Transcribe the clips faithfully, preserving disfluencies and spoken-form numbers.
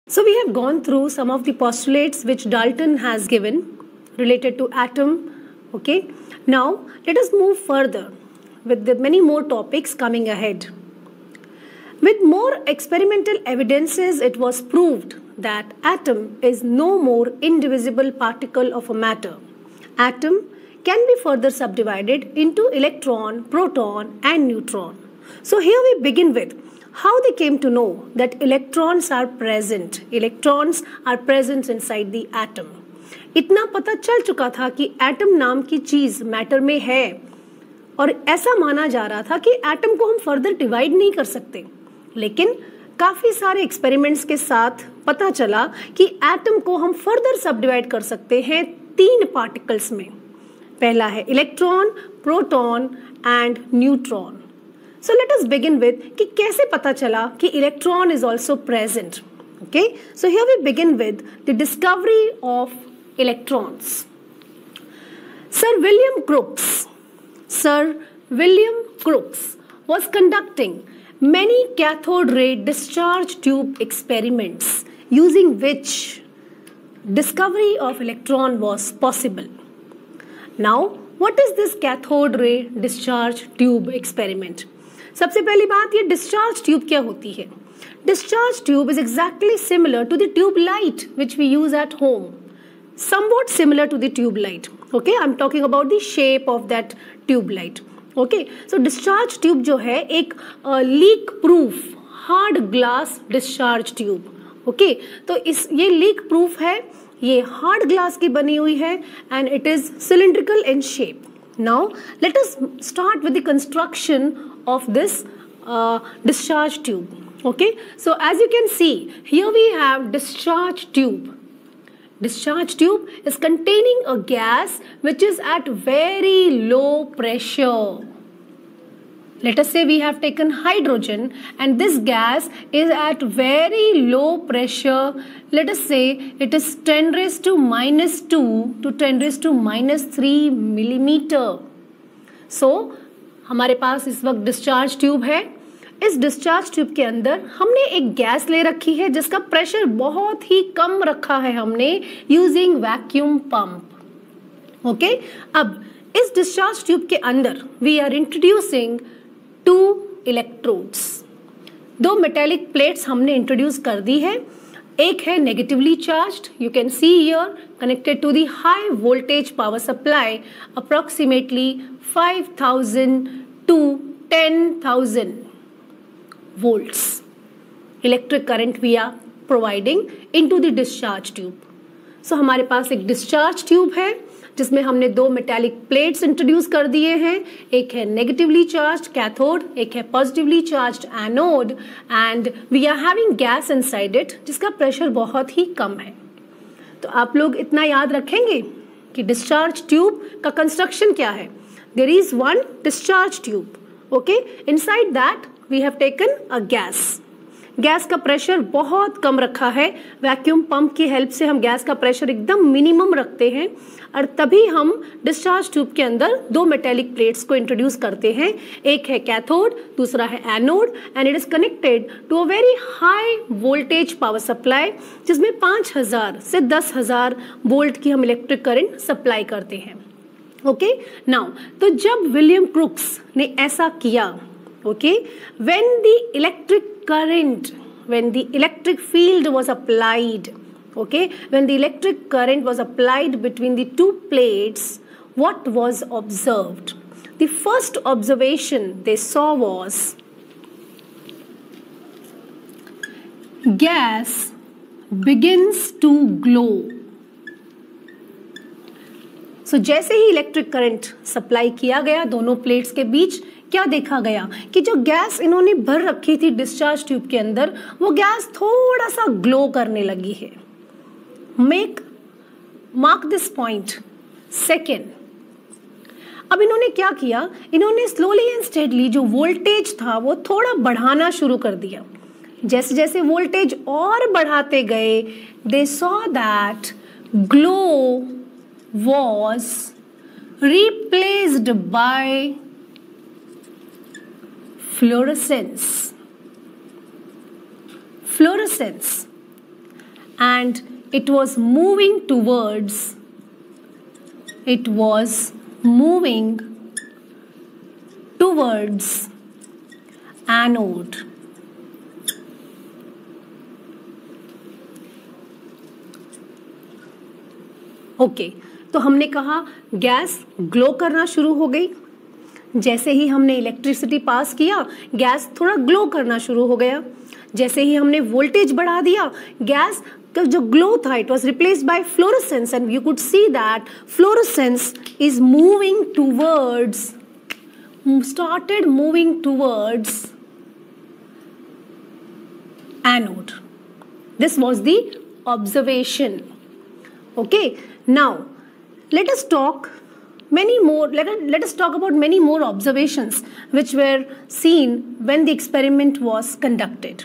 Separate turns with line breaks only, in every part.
So we have gone through some of the postulates which Dalton has given related to atom. Okay. Now let us move further with the many more topics coming ahead. With more experimental evidences, it was proved that atom is no more indivisible particle of a matter. Atom can be further subdivided into electron, proton and neutron. So here we begin with how they came to know that electrons are present. Electrons are present inside the atom. इतना पता चल चुका था कि atom नाम की चीज matter में है और ऐसा माना जा रहा था कि एटम को हम फर्दर डिवाइड नहीं कर सकते, लेकिन काफी सारे एक्सपेरिमेंट्स के साथ पता चला कि एटम को हम फर्दर सब डिवाइड कर सकते हैं तीन पार्टिकल्स में. पहला है electron, proton and neutron. So let us begin with कि कैसे पता चला कि electron is also present. Okay, so here we begin with the discovery of electrons. Sir William Crookes sir William Crookes was conducting many cathode ray discharge tube experiments using which discovery of electron was possible. Now, what is this cathode ray discharge tube experiment? सबसे पहली बात, ये discharge tube क्या होती है? Discharge tube is exactly similar to the tube light which we use at home. Somewhat similar to the tube light. Okay, I'm talking about the shape of that tube light. Okay, so discharge tube जो है एक leak proof hard glass discharge tube. Okay, तो इस ये leak proof है, ये hard glass की बनी हुई है and it is cylindrical in shape. Now let us start with the construction of this discharge tube. Okay, so as you can see here we have discharge tube. Discharge tube is containing a gas which is at very low pressure. Let us say we have taken hydrogen and this gas is at very low pressure. Let us say it is ten raised to minus two to ten raised to minus three millimeter. So हमारे पास इस वक्त discharge tube है. इस discharge tube के अंदर हमने एक gas ले रखी है जिसका प्रेशर बहुत ही कम रखा है हमने यूजिंग वैक्यूम पंप. ओके, अब इस डिस्चार्ज ट्यूब के अंदर we are introducing two electrodes. दो मेटेलिक प्लेट्स हमने इंट्रोड्यूस कर दी है. एक है negatively charged, you can see here, connected to the high voltage power supply approximately five thousand to ten thousand volts electric current we are providing into the discharge tube. So हमारे पास एक discharge tube है जिसमें हमने दो metallic plates introduce कर दिए हैं. एक है negatively charged cathode, एक है positively charged anode and we are having gas inside it जिसका pressure बहुत ही कम है. तो आप लोग इतना याद रखेंगे कि discharge tube का construction क्या है. There is one discharge tube. Okay, inside that we have taken a gas. Gas का प्रेशर बहुत कम रखा है. वैक्यूम पंप की हेल्प से हम गैस का प्रेशर एकदम मिनिमम रखते हैं और तभी हम डिस्चार्ज ट्यूब के अंदर दो मेटेलिक प्लेट्स को इंट्रोड्यूस करते हैं. एक है कैथोड, दूसरा है anode and it is connected to a very high voltage power supply जिसमें पाँच हजार से दस हजार वोल्ट की हम इलेक्ट्रिक करंट सप्लाई करते हैं. ओके, नाउ तो जब विलियम क्रूक्स ने ऐसा किया, okay, when the electric current, when the electric field was applied, okay, when the electric current was applied between the two plates, what was observed? The first observation they saw was gas begins to glow. So जैसे ही electric current supply किया गया दोनों plates के बीच, क्या देखा गया कि जो गैस इन्होंने भर रखी थी डिस्चार्ज ट्यूब के अंदर, वो गैस थोड़ा सा ग्लो करने लगी है. Make mark this point. Second, अब इन्होंने क्या किया, इन्होंने स्लोली एंड स्टेडली जो वोल्टेज था वो थोड़ा बढ़ाना शुरू कर दिया. जैसे जैसे वोल्टेज और बढ़ाते गए, they saw that glow was replaced by fluorescence. Fluorescence. and it was moving towards it was moving towards anode. Okay okay, तो हमने कहा गैस ग्लो करना शुरू हो गई। जैसे ही हमने इलेक्ट्रिसिटी पास किया गैस थोड़ा ग्लो करना शुरू हो गया। जैसे ही हमने वोल्टेज बढ़ा दिया गैस का जो ग्लो था it was replaced by fluorescence and you could see that fluorescence is moving towards started moving towards anode. This was the observation. Okay, now let us talk many more let us, let us talk about many more observations which were seen when the experiment was conducted.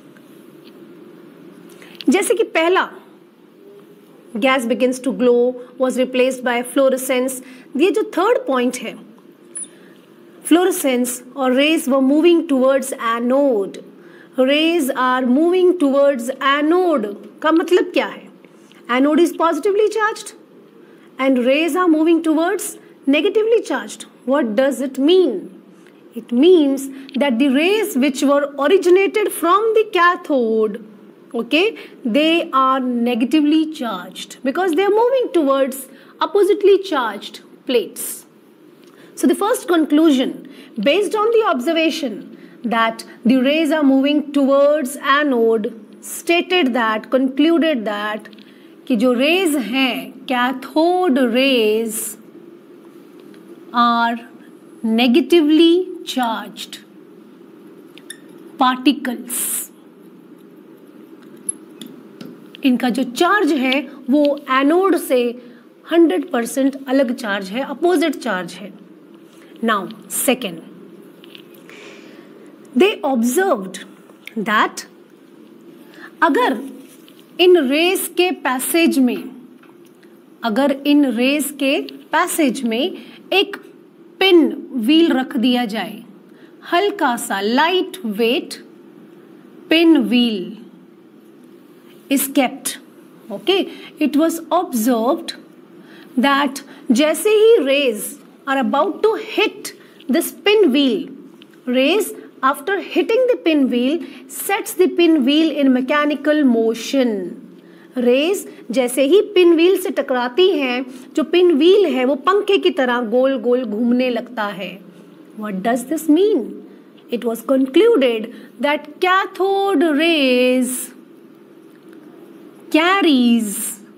जैसे कि पहला gas begins to glow was replaced by fluorescence। ये जो third point है fluorescence or rays were moving towards anode। rays are moving towards anode का मतलब क्या है? Anode is positively charged and rays are moving towards negatively charged. What does it mean? It means that the rays which were originated from the cathode, okay, they are negatively charged because they are moving towards oppositely charged plates. So the first conclusion based on the observation that the rays are moving towards anode stated that, concluded that कि जो rays हैं cathode rays are negatively charged particles. इनका जो charge है वो anode से hundred percent अलग charge है, अपोजिट चार्ज है। Now second, they observed that अगर इन रेस के पैसेज में अगर इन रेस के पैसेज में एक पिन व्हील रख दिया जाए, हल्का सा light weight pin wheel is kept, okay, it was observed that जैसे ही rays are about to hit this pin wheel, rays after hitting the pin wheel sets the pin wheel in mechanical motion। rays जैसे ही pin wheel से टकराती हैं, जो pin wheel है वो पंखे की तरह गोल गोल घूमने लगता है। What does this mean? It was concluded that cathode rays carries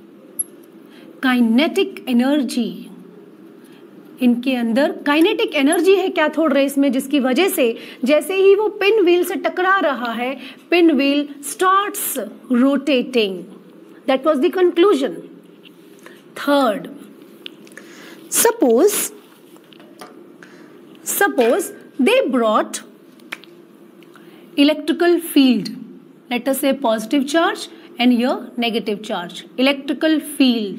kinetic energy। इनके अंदर काइनेटिक एनर्जी है कैथोड रेस में, जिसकी वजह से जैसे ही वो पिन व्हील से टकरा रहा है pin wheel starts rotating. That was the conclusion. Third, suppose suppose they brought electrical field, let us say positive charge and your negative charge, electrical field.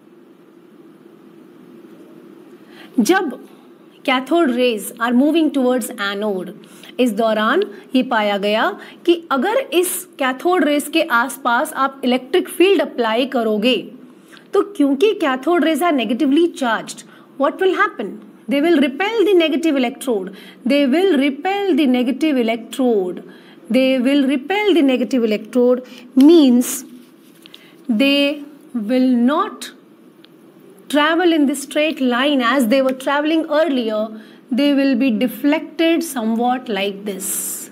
जब cathode rays are moving towards anode, इस दौरान ये पाया गया कि अगर इस cathode rays के आसपास आप इलेक्ट्रिक फील्ड अप्लाई करोगे तो क्योंकि cathode rays are negatively charged, what will happen? They will repel the negative electrode, they will repel the negative electrode, they will repel the negative electrode means they will not travel in the straight line as they were traveling earlier, they will be deflected somewhat like this।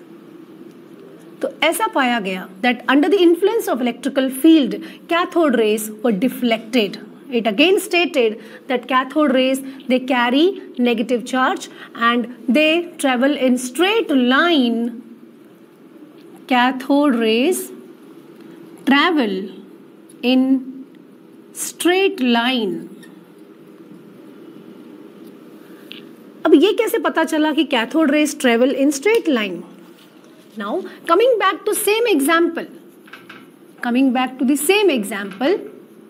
तो ऐसा पाया गया that under the influence of electrical field cathode rays were deflected। It again stated that cathode rays they carry negative charge and they travel in straight line। Cathode rays travel in straight line। अब ये कैसे पता चला कि cathode rays travel in straight line? Now coming back to same example, coming back to the same example,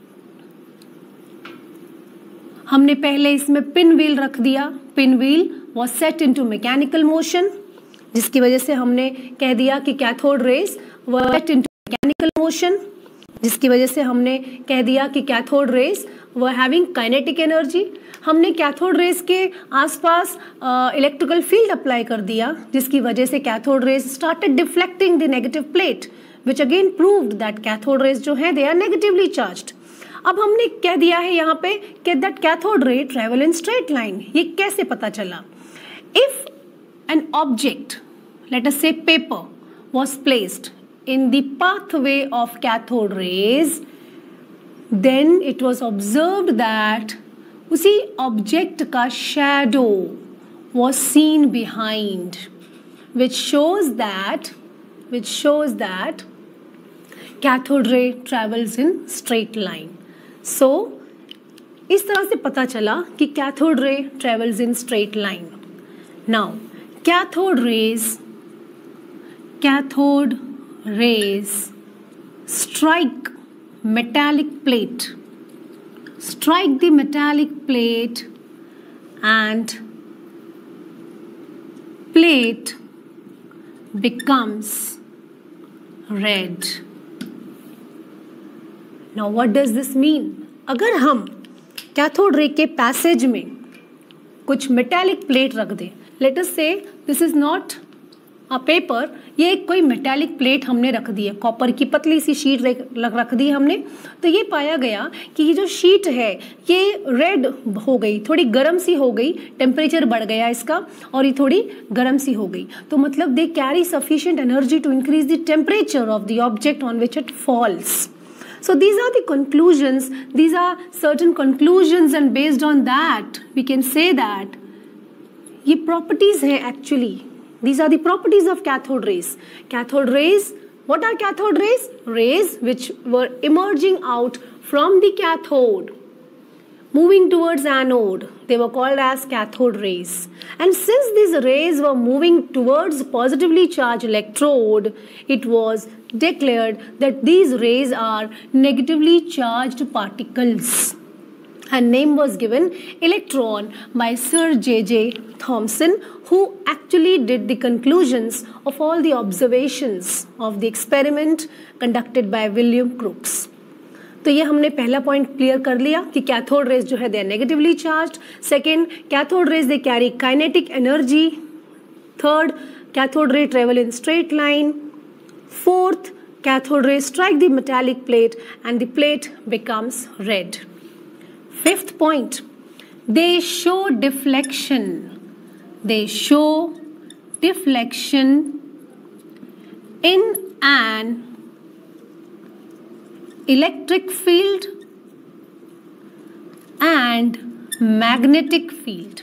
हमने पहले इसमें pin wheel रख दिया। Pin wheel was set into mechanical motion, जिसकी वजह से हमने कह दिया कि cathode rays were set into mechanical motion. जिसकी वजह से हमने कह दिया कि cathode rays were having kinetic energy. हमने कैथोड रेज के आसपास इलेक्ट्रिकल फील्ड अप्लाई कर दिया, जिसकी वजह से cathode rays started deflecting the negative plate, which again proved that cathode rays जो है दे आर नेगेटिवली चार्ज्ड। अब हमने कह दिया है यहाँ पे कि that cathode ray travel in straight line. ये कैसे पता चला? If an object, let us say paper, was placed in the pathway of cathode rays, then it was observed that उसी object का shadow was seen behind, which shows that which shows that cathode ray travels in straight line. So इस तरह से पता चला कि cathode ray travels in straight line. Now cathode rays cathode rays strike metallic plate, strike the metallic plate, and plate becomes red. Now what does this mean? अगर हम cathode ray के passage में कुछ मेटालिक प्लेट रख दें, let us say this is not a paper, ये एक कोई मेटालिक प्लेट हमने रख दी है, कॉपर की पतली सी शीट रख दी हमने, तो ये पाया गया कि ये जो शीट है ये रेड हो गई, थोड़ी गर्म सी हो गई, टेम्परेचर बढ़ गया इसका और ये थोड़ी गर्म सी हो गई। तो मतलब they carry sufficient energy to increase the temperature of the object on which it falls. So these are the conclusions, these are certain conclusions, and based on that we can say that ये properties हैं actually. These are the properties of cathode rays. Cathode rays, what are cathode rays? Rays which were emerging out from the cathode, moving towards anode. They were called as cathode rays. And since these rays were moving towards positively charged electrode, it was declared that these rays are negatively charged particles. And name was given electron by Sir J J Thomson, who actually did the conclusions of all the observations of the experiment conducted by William Crookes. तो ये हमने पहला point clear कर लिया कि cathode rays जो है they are negatively charged. Second, cathode rays they carry kinetic energy. Third, cathode ray travel in straight line. Fourth, cathode rays strike the metallic plate and the plate becomes red. Fifth point, they show deflection. They show deflection in an electric field and magnetic field.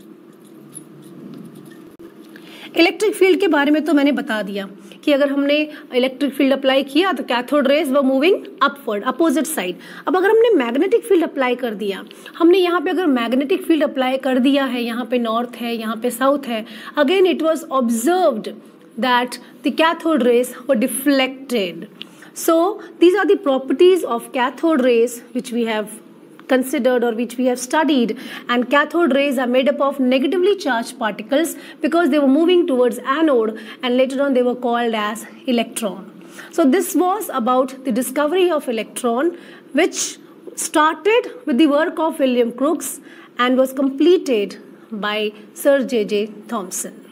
Electric field के बारे में तो मैंने बता दिया कि अगर हमने इलेक्ट्रिक फील्ड अप्लाई किया तो cathode rays were moving upward, opposite side. अब अगर हमने मैग्नेटिक फील्ड अप्लाई कर दिया, हमने यहाँ पे अगर मैग्नेटिक फील्ड अप्लाई कर दिया है, यहाँ पे नॉर्थ है, यहाँ पे साउथ है, again it was observed that the cathode rays were deflected. So these are the properties of cathode rays which we have considered or which we have studied, and cathode rays are made up of negatively charged particles because they were moving towards anode, and later on they were called as electron. So this was about the discovery of electron, which started with the work of William Crookes and was completed by Sir J J Thomson.